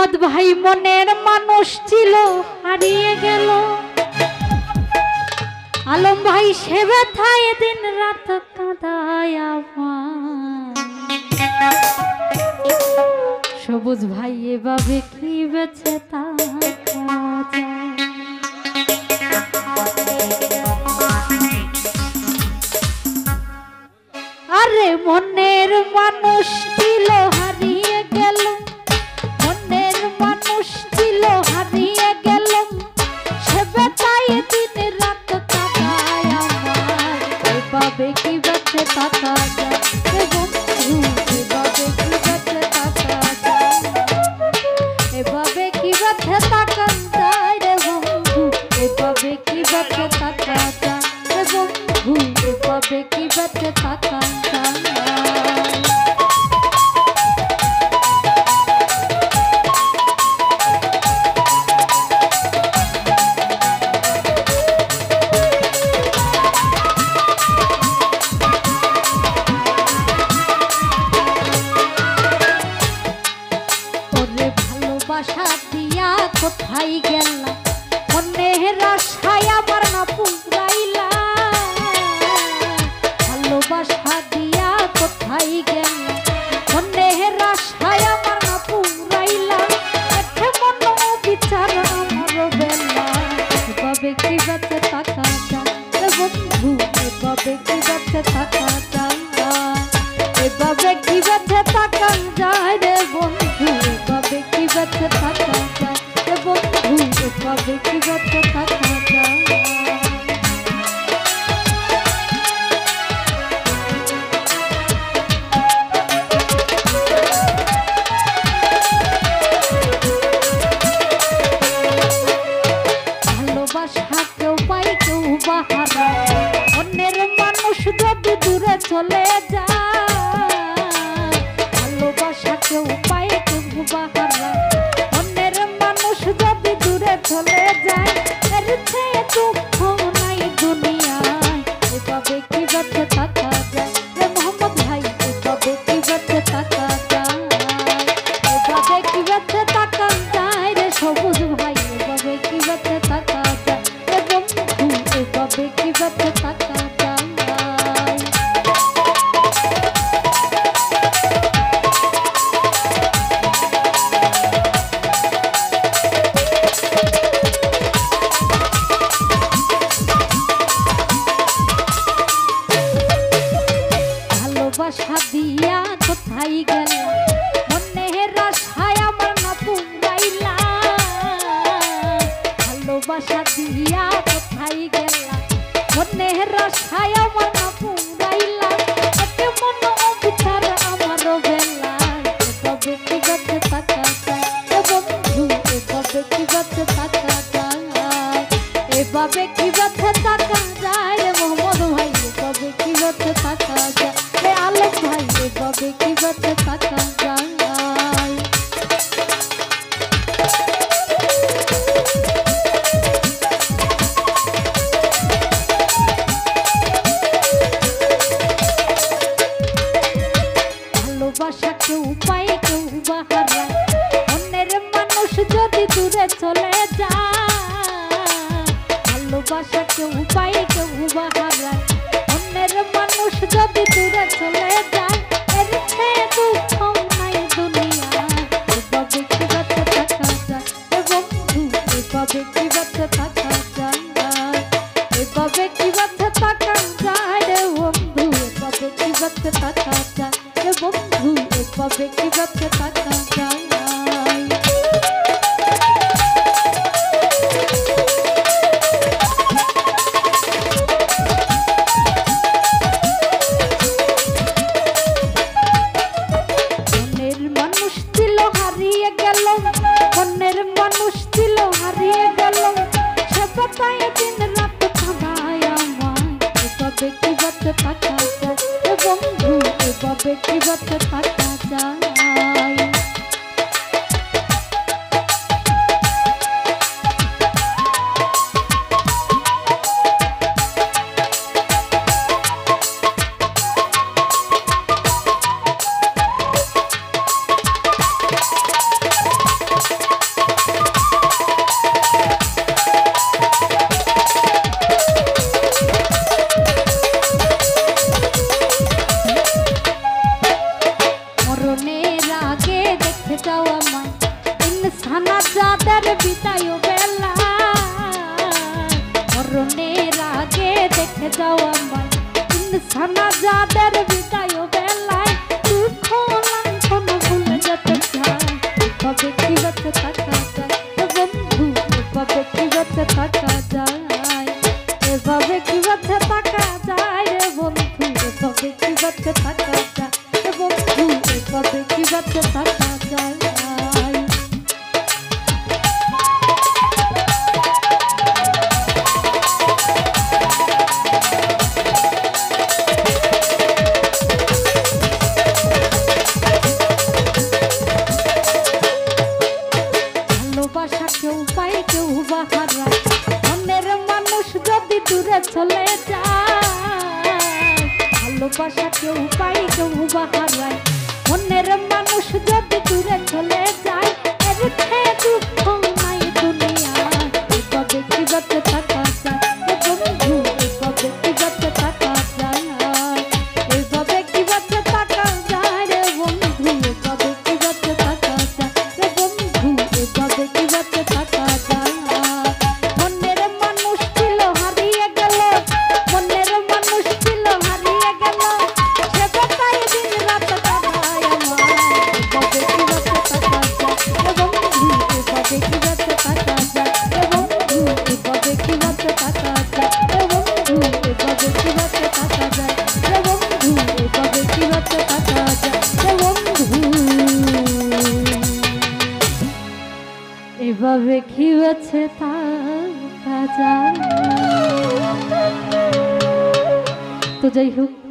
মোহাম্মদ ভাই মনের মানুষ ছিল হারিয়ে গেল। আলম ভাই সে ব্যথায় দিন রাত কাঁদায় আমার। সবুজ ভাই এভাবে কি বেঁচে থাকা যায়? আরে মনের মানুষ ছিল হারিয়ে গেল, মনের মানুষ ছিল হারিয়ে গেল, সে ব্যথায় দিন রাত কাটায় আমার। এভাবে কি বেঁচে থাকা যায় রে বন্ধু? এভাবে কি বেঁচে থাকা যায়? এভাবে কি বেঁচে থাকা যায় রে বন্ধু? এভাবে কি বেঁচে থাকা যায় রে বন্ধু? এভাবে কি বেঁচে থাকা যায়? ভালোবাসা দিয়া কোথায় গেলা? মনের আশায় আমার না পুরাইলা। ভালোবাসা দিয়া কোথায় গেলা? মনের আশায় আমার না পুরাইলা। দেখে মন বিচার আমার বেলা। এভাবে কি বেঁচে থাকা যায় রে বন্ধু? এভাবে কি বেঁচে থাকা যায়? এভাবে কি বেঁচে থাকা যায় রে বন্ধু? এভাবে কি বেঁচে থাকা যায় রে বন্ধু? এভাবে কি বেঁচে থাকা যায়? ভালোবাসা কেউ পাই কেউ বাহারা। অন্যের মানুষ যদি দূরে চলে যায়। ভালোবাসা কেউ পাই কেউ বাহারা। অন্যের মানুষ যদি দূরে চলে যায়। এর চেয়ে দুঃখ নাই দুনিয়ায়। এভাবে কি বেঁচে থাকা যায় রে মোহাম্মদ ভাই? এভাবে কি বেঁচে থাকা যায়? এভাবে কি বেঁচে থাকা যায় রে সবুজ ভাই? এভাবে কি বেঁচে থাকা যায় রে বন্ধু? এভাবে কি বেঁচে থাকা যায়? ভালোবাসা দিয়া কোথায় গেলা? মনের আশায় আমার না পুরাইলা। ভালোবাসা দিয়া কোথায় গেলা? মনের আশায় আমার না পুরাইলা। এতে মন বিচার আমার বেলা। এভাবে কি বেঁচে থাকা যায় রে বন্ধু? এভাবে কি বেঁচে থাকা যায়? এভাবে কি বেঁচে থাকা যায় রে মোহাম্মদ ভাই? এভাবে কি বেঁচে থাকা যায় রে আলম ভাই? এভাবে কি বেঁচে থাকা যায়? ভালোবাসা কেউ পাই কেউ বাহারা। অন্যের মানুষ যদি দূরে চলে যায়। ভালোবাসা কেউ পাই কেউ বাহারা। অন্যের মানুষ যদি দূরে চলে যায়। এর চেয়ে দুঃখ নাই দুনিয়ায়। এভাবে কি বেঁচে থাকা যায় রে বন্ধু? এভাবে কি বেঁচে থাকা যায়? এভাবে কি বেঁচে থাকা যায় রে বন্ধু? এভাবে কি বেঁচে থাকা যায় রে বন্ধু? এভাবে কি বেঁচে থাকা যায়? মনের মানুষ ছিল হারিয়ে গেল, মনের মানুষ ছিল হারিয়ে গেল, সে ব্যথায় দিন রাত কাঁদায় আমায়। এভাবে কি বেঁচে থাকা যায় রে বন্ধু? এভাবে কি বেঁচে থাকা যায়? যাও আমায় ইনসানা যাদের বিদায় বেলায় দুঃখ লাঞ্ছন ভুলে যেতে চায় এভাবে কি বেঁচে থাকা যায় বন্ধু এভাবে কি বেঁচে থাকা যায় এভাবে কি বেঁচে থাকা যায় রে বন্ধু এভাবে কি বেঁচে থাকা যায় রে বন্ধু এভাবে কি বেঁচে থাকা যায় কেউ পায় কেউ বা হারায় মনের মানুষ যদি দূরে চলে যায় ভালোবাসা কেউ পায় কেউ বা হারায় মনের মানুষ যদি দূরে চলে যায় এর চেয়ে দুঃখ নাই দুনিয়ায় এভাবে কি বেঁচে থাকা যায় বন্ধু এভাবে কি বেঁচে থাকা যায় এভাবে কি বেঁচে থাকা যায় রে বন্ধু এভাবে কি বেঁচে থাকা যায় রে বন্ধু এভাবে কি বেঁচে থাকা যায় মনের মানুষ ছিল হারিয়ে গেল মনের মানুষ ছিল হারিয়ে গেল সে কথাই দিন রাত কাটায় আমার এভাবে কি বেঁচে থাকা যায় রে বন্ধু এভাবে কি বেঁচে থাকা যায় রে বন্ধু এভাবে কি বেঁচে থাকা যায় রে বন্ধু এভাবে কি বেঁচে থাকা যায় রে বন্ধু এভাবে কি বেঁচে থাকা যায় রে বন্ধু এভাবে কি বেঁচে থাকা যায় তো যাই হোক